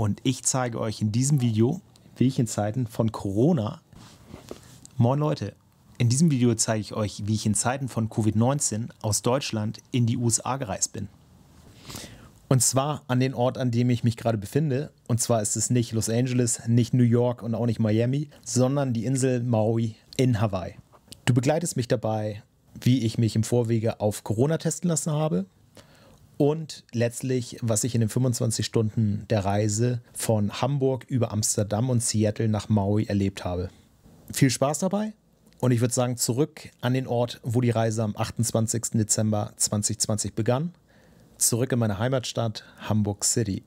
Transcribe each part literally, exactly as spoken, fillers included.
und ich zeige euch in diesem Video, wie ich in Zeiten von Corona... Moin Leute, in diesem Video zeige ich euch, wie ich in Zeiten von Covid neunzehn aus Deutschland in die U S A gereist bin. Und zwar an den Ort, an dem ich mich gerade befinde. Und zwar ist es nicht Los Angeles, nicht New York und auch nicht Miami, sondern die Insel Maui in Hawaii. Du begleitest mich dabei, wie ich mich im Vorwege auf Corona testen lassen habe und letztlich, was ich in den fünfundzwanzig Stunden der Reise von Hamburg über Amsterdam und Seattle nach Maui erlebt habe. Viel Spaß dabei und ich würde sagen, zurück an den Ort, wo die Reise am achtundzwanzigsten Dezember zweitausendzwanzig begann. Zurück in meine Heimatstadt Hamburg City.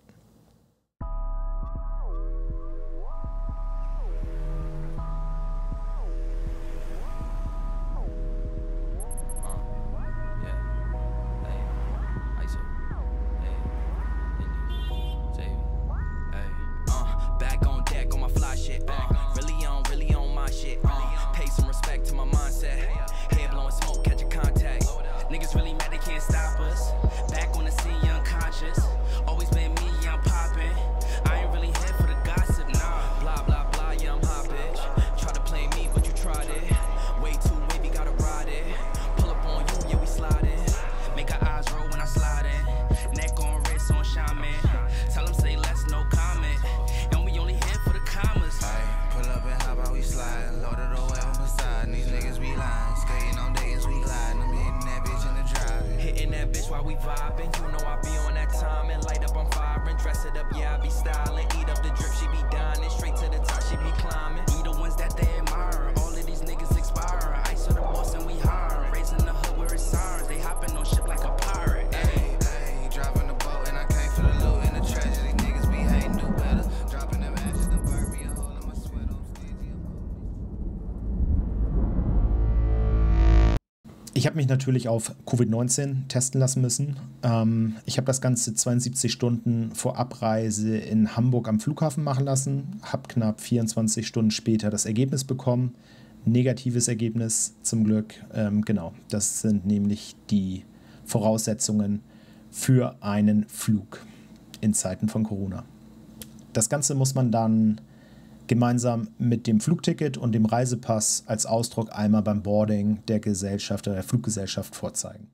Ich habe mich natürlich auf Covid neunzehn testen lassen müssen. Ähm, ich habe das Ganze zweiundsiebzig Stunden vor Abreise in Hamburg am Flughafen machen lassen, habe knapp vierundzwanzig Stunden später das Ergebnis bekommen. Negatives Ergebnis zum Glück. Ähm, genau, das sind nämlich die Voraussetzungen für einen Flug in Zeiten von Corona. Das Ganze muss man dann gemeinsam mit dem Flugticket und dem Reisepass als Ausdruck einmal beim Boarding der Gesellschaft oder der Fluggesellschaft vorzeigen.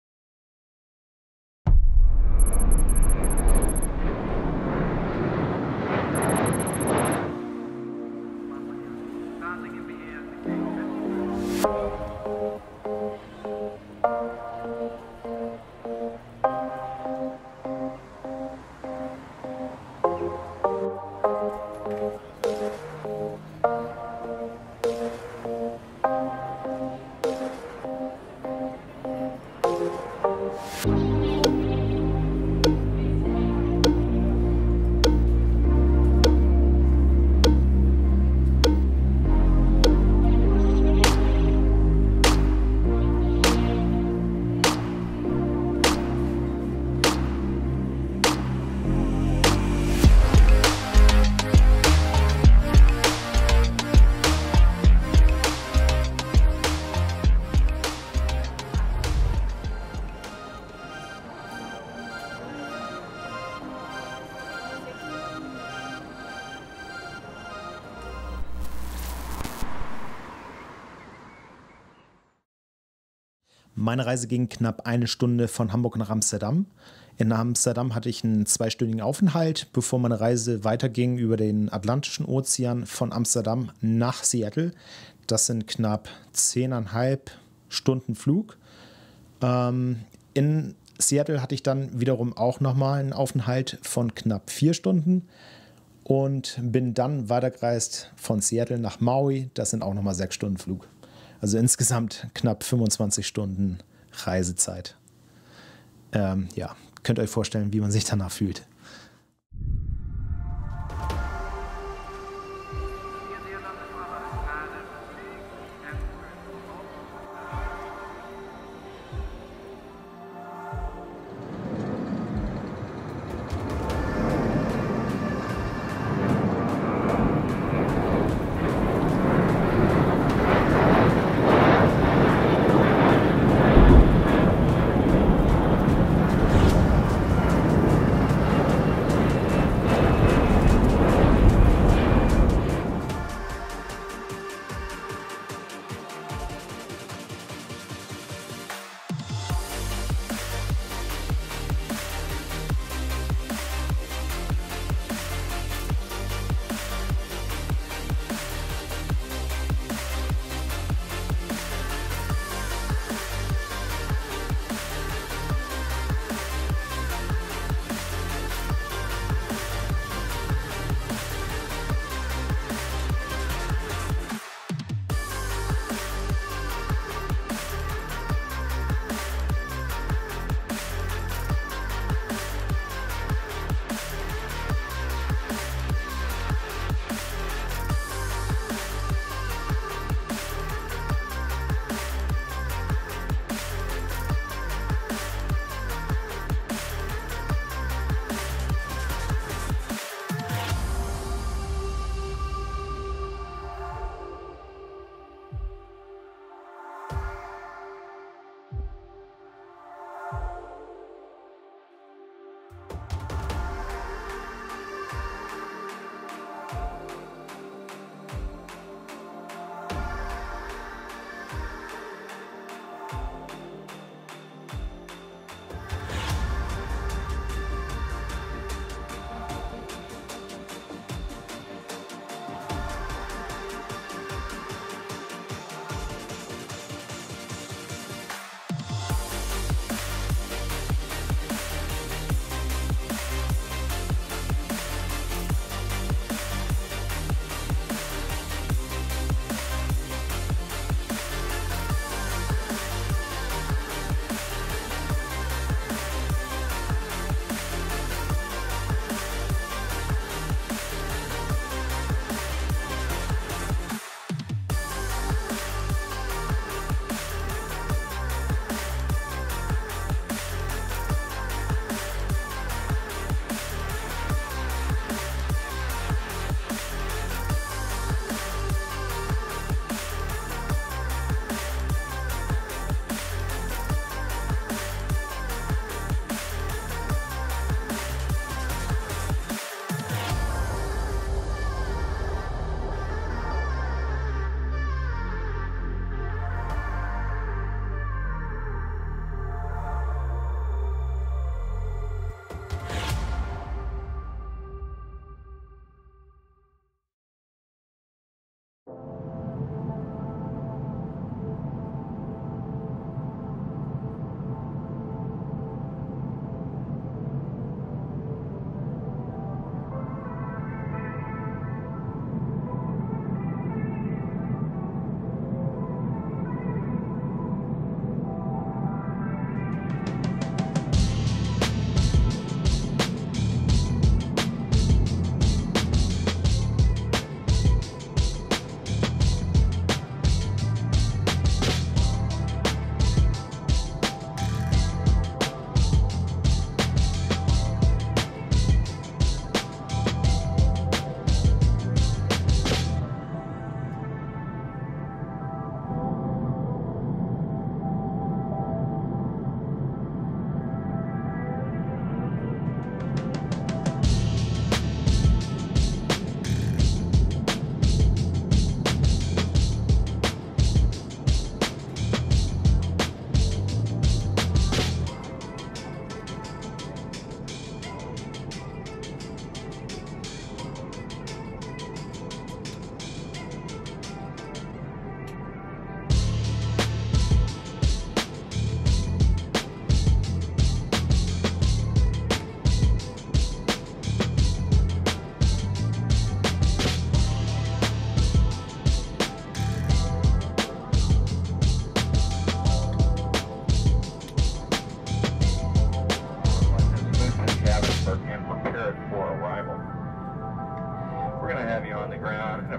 Meine Reise ging knapp eine Stunde von Hamburg nach Amsterdam. In Amsterdam hatte ich einen zweistündigen Aufenthalt, bevor meine Reise weiterging über den Atlantischen Ozean von Amsterdam nach Seattle. Das sind knapp zehneinhalb Stunden Flug. Ähm, in Seattle hatte ich dann wiederum auch nochmal einen Aufenthalt von knapp vier Stunden und bin dann weitergereist von Seattle nach Maui. Das sind auch nochmal sechs Stunden Flug. Also insgesamt knapp fünfundzwanzig Stunden Reisezeit. Ähm, ja, könnt ihr euch vorstellen, wie man sich danach fühlt.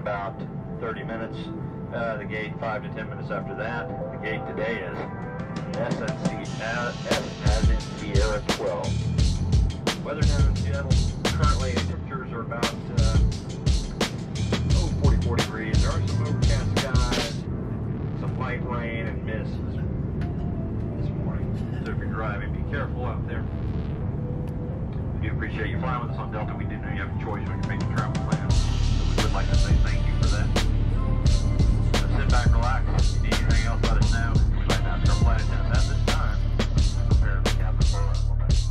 about thirty minutes. Uh, the gate five to ten minutes after that. The gate today is S N C, uh, S as in Sierra twelve. Weather down in Seattle currently, temperatures are about uh, oh, forty-four degrees. There are some overcast skies, some light rain and mist this, this morning. So if you're driving, be careful out there. We do appreciate you flying with us on Delta. We do know you have a choice when you're making travel plans. So we would like to say thank you for that. So sit back, relax. If you need anything else, let us know. We'd like to ask our flight attendants at this time to prepare the cabin for arrival.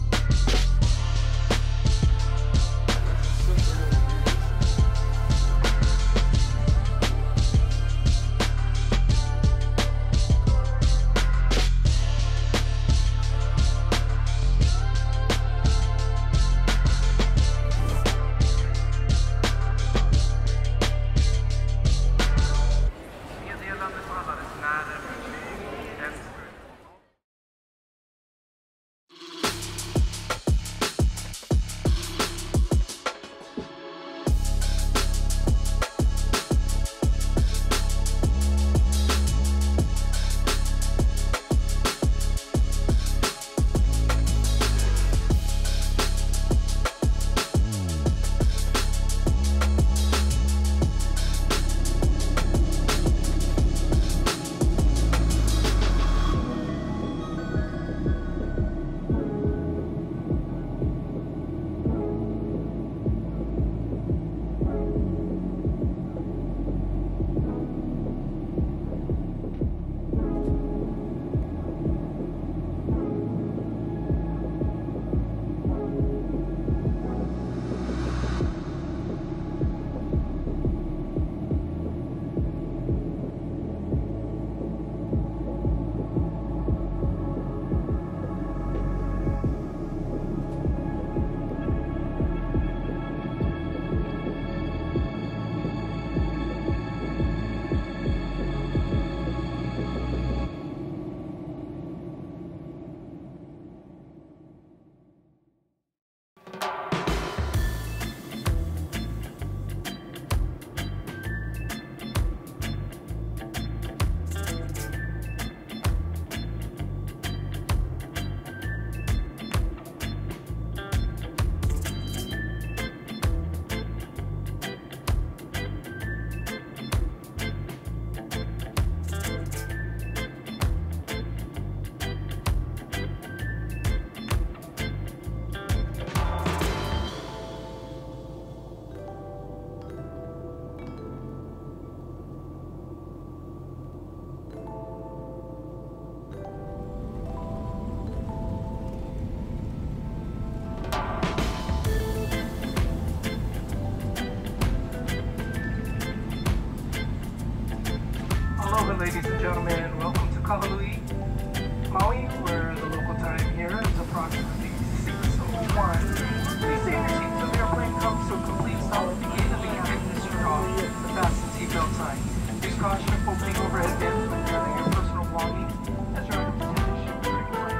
Ladies and gentlemen, welcome to Kahului, Maui, where the local time here is approximately six oh one. Please stay in your seats as the airplane comes to a complete stop at the gate of the ignition switch off the fasten seatbelt sign. Please caution if opening overhead bins when carrying your personal belongings as your items in addition to your flight.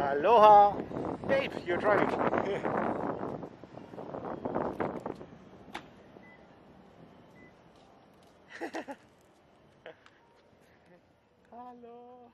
Aloha! Dave, you're driving. Hallo!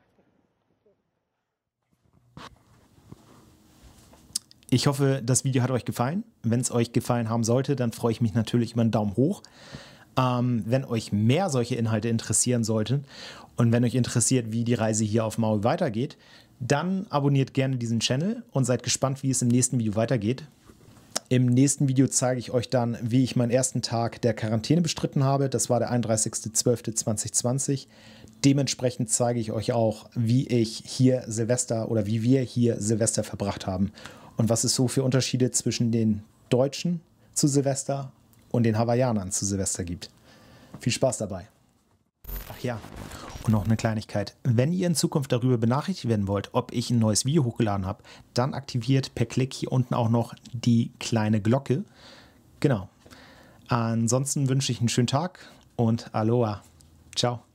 Ich hoffe, das Video hat euch gefallen. Wenn es euch gefallen haben sollte, dann freue ich mich natürlich über einen Daumen hoch. Ähm, wenn euch mehr solche Inhalte interessieren sollten und wenn euch interessiert, wie die Reise hier auf Maui weitergeht, dann abonniert gerne diesen Channel und seid gespannt, wie es im nächsten Video weitergeht. Im nächsten Video zeige ich euch dann, wie ich meinen ersten Tag der Quarantäne bestritten habe. Das war der einunddreißigster zwölfter zweitausendzwanzig. Dementsprechend zeige ich euch auch, wie ich hier Silvester oder wie wir hier Silvester verbracht haben. Und was es so für Unterschiede zwischen den Deutschen zu Silvester und den Hawaiianern zu Silvester gibt. Viel Spaß dabei. Ach ja, und noch eine Kleinigkeit. Wenn ihr in Zukunft darüber benachrichtigt werden wollt, ob ich ein neues Video hochgeladen habe, dann aktiviert per Klick hier unten auch noch die kleine Glocke. Genau. Ansonsten wünsche ich einen schönen Tag und Aloha. Ciao.